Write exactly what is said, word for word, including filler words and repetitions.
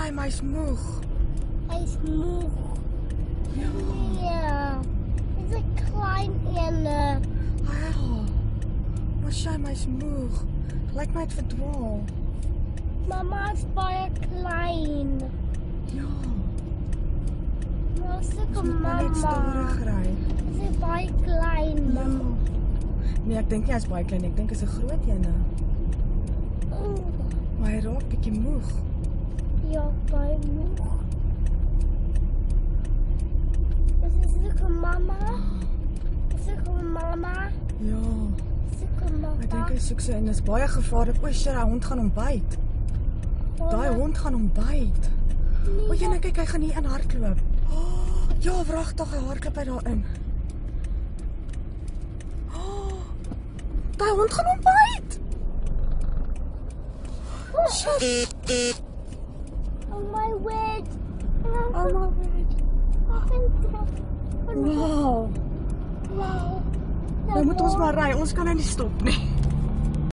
sy, maar hy's moeg. Hy's moeg. Ja. Nee. Hy's 'n klein ene. Ja. Maar sy, maar hy's moeg. Lyk my het verdwaal. Mama is baie klein. Ja. Maar sulke Ons moet maar net mama. terugry. Sy is baie klein, Ja. mama. Nee, ek dink nie hy's baie klein, ek dink hy's 'n groot ene. Oeh. Maar hy raak bietjie moeg. Ja, baie moeg. Is dit sulke mama? Is sulke mama? Ja. Sulke mama? Ek dink hy soek sy en dis baie gevaarlik. O, shit, daai hond gaan hom byt. Daai hond gaan hom byt. O, jy kyk, hy gaan hier in hardloop. Oh, ja, wragtig, hy hardloop uit daarin. Oh, daai hond gaan hom byt. Shit. Oh my word. Oh my word. Wow. Wow. Nou moet ons maar ry. Ons kan nou nie stop nie.